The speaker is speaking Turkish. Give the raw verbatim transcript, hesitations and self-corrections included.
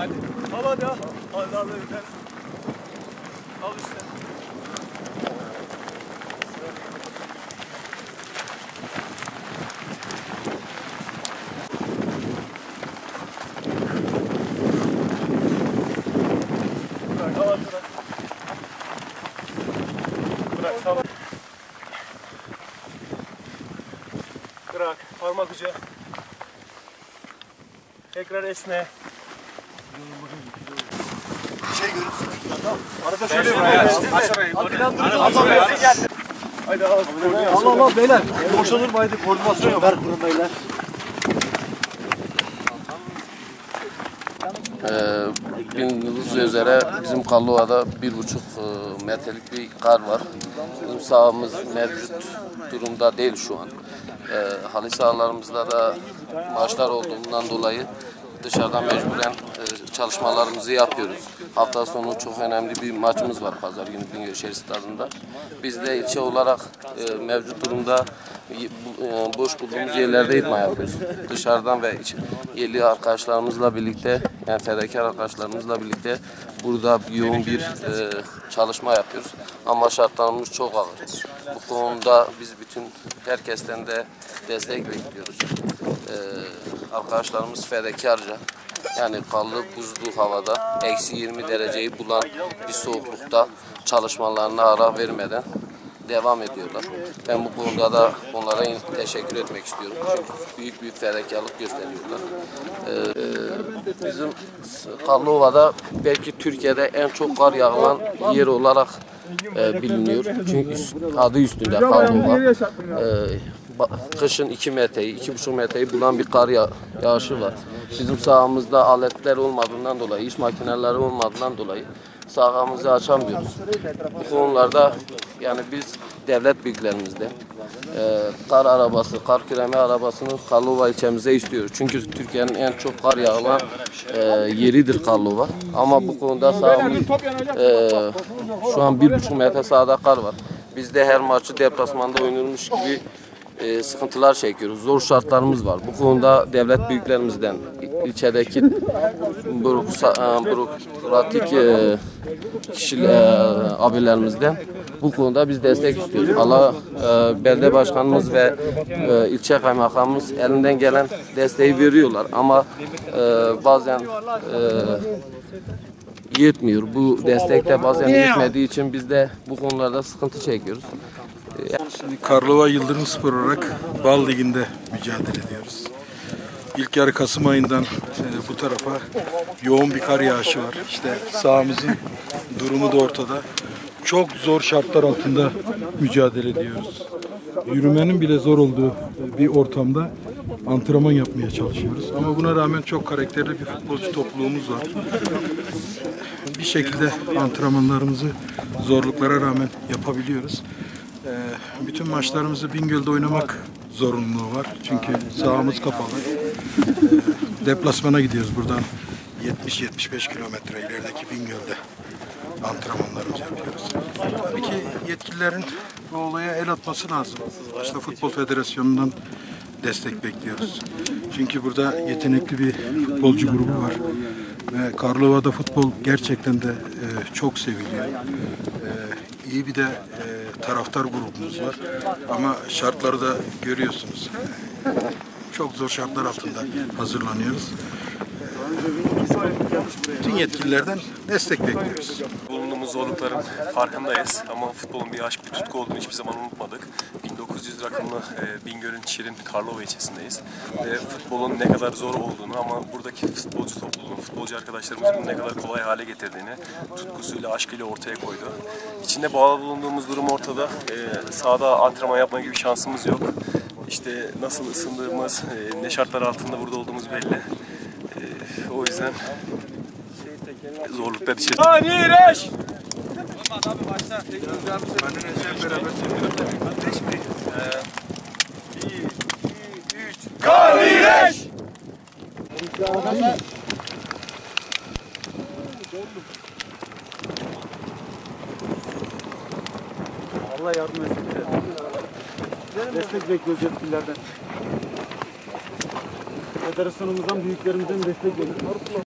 Hadi. Al hadi al. Hadi al yukarı. Al üstte. Bırak al bırak. Bırak sağ ol. Bırak parmak ucu. Tekrar esne. Şey görürsün. Arada şöyle bir aç orayı. Haydi al. Allah Allah beyler. Boşalır mı haydi koordinasyon yok. Ver kurun beyler. Ee, bildiğiniz üzere bizim Kallova'da bir buçuk e, metrelik bir kar var. Bizim sahamız mevcut durumda değil şu an. Ee, halı sahalarımızda da maçlar olduğundan dolayı dışarıdan mecburen e, çalışmalarımızı yapıyoruz. Hafta sonu çok önemli bir maçımız var pazar günü Bingöl Şehir Stadı'nda. Biz de ilçe olarak e, mevcut durumda e, boş bulduğumuz yerlerde idman yapıyoruz. Dışarıdan ve iç, yerli arkadaşlarımızla birlikte, yani fedakar arkadaşlarımızla birlikte burada yoğun bir e, çalışma yapıyoruz. Ama şartlarımız çok ağır. Bu konuda biz bütün herkesten de destek bekliyoruz. E, arkadaşlarımız fedakarca, yani karlı buzlu havada eksi yirmi dereceyi bulan bir soğuklukta çalışmalarına ara vermeden devam ediyorlar. Ben bu konuda da onlara teşekkür etmek istiyorum. Çünkü büyük büyük fedakarlık gösteriyorlar. Ee, bizim Kallova'da belki Türkiye'de en çok kar yağılan yer olarak e, biliniyor. Çünkü adı üstünde Kallova. Ee, kışın iki metreyi, iki buçuk metreyi bulan bir kar yağ yağışı var. Bizim sahamızda aletler olmadığından dolayı, iş makineleri olmadığından dolayı sahamızı açamıyoruz. Bu konularda yani biz devlet büyüklerimizde e, kar arabası, kar küreme arabasını Kallova ilçemize istiyoruz. Çünkü Türkiye'nin en çok kar yağılan e, yeridir Kallova. Ama bu konuda sahamız e, şu an bir buçuk metre sahada kar var. Biz de her maçı deplasmanda oynanmış gibi e, sıkıntılar çekiyoruz. Zor şartlarımız var. Bu konuda devlet büyüklerimizden, ilçedeki bürokratik e, kişiler, abilerimizden bu konuda biz destek istiyoruz. Allah e, belediye başkanımız ve e, ilçe kaymakamımız elinden gelen desteği veriyorlar ama e, bazen e, yetmiyor. Bu destek de bazen yetmediği için biz de bu konularda sıkıntı çekiyoruz. Karlova Yıldırım Spor olarak Bal Ligi'nde mücadele ediyoruz. İlk yarı Kasım ayından e, bu tarafa yoğun bir kar yağışı var. İşte sahamızın durumu da ortada. Çok zor şartlar altında mücadele ediyoruz. Yürümenin bile zor olduğu bir ortamda antrenman yapmaya çalışıyoruz. Ama buna rağmen çok karakterli bir futbolcu topluluğumuz var. Bir şekilde antrenmanlarımızı zorluklara rağmen yapabiliyoruz. Bütün maçlarımızı Bingöl'de oynamak zorunluluğu var. Çünkü sahamız kapalı. Deplasmana gidiyoruz buradan yetmiş yetmiş beş kilometre ilerideki Bingöl'de antrenmanlarımızı yapıyoruz. Tabii ki yetkililerin bu olaya el atması lazım. Başta Futbol Federasyonu'ndan destek bekliyoruz. Çünkü burada yetenekli bir futbolcu grubu var. Ve Karlova'da futbol gerçekten de e, çok seviliyor. E, iyi bir de e, taraftar grubumuz var. Ama şartları da görüyorsunuz. E, çok zor şartlar altında hazırlanıyoruz. E, bütün yetkililerden destek bekliyoruz. Bulunduğumuz zorlukların farkındayız ama futbolun bir aşk, bir tutku olduğunu hiçbir zaman unutmadık. bin dokuz yüz rakımlı e, Bingöl'ün Şirin Karlova ilçesindeyiz. Ve futbolun ne kadar zor olduğunu ama buradaki futbolcu topluluğu, futbolcu arkadaşlarımız bunu ne kadar kolay hale getirdiğini tutkusuyla, aşkıyla ortaya koydu. İçinde bağlı bulunduğumuz durum ortada. E, sahada antrenman yapma gibi şansımız yok. İşte nasıl ısındığımız, e, ne şartlar altında burada olduğumuz belli. E, o yüzden zorluklar içerisinde. Anireş! Abi başla. Anireş! Allah yardım etsin. Destek bekliyoruz yetkililerden. Federasyonumuzdan, büyüklerimizden destek bekliyoruz.